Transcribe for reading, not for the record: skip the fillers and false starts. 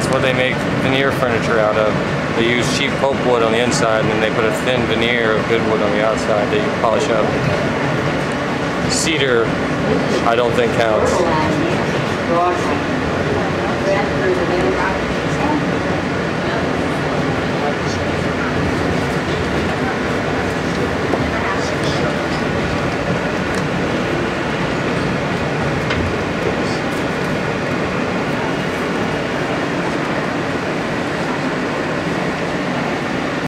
That's what they make veneer furniture out of. They use cheap pulpwood on the inside, and then they put a thin veneer of good wood on the outside that you polish up. Cedar, I don't think counts.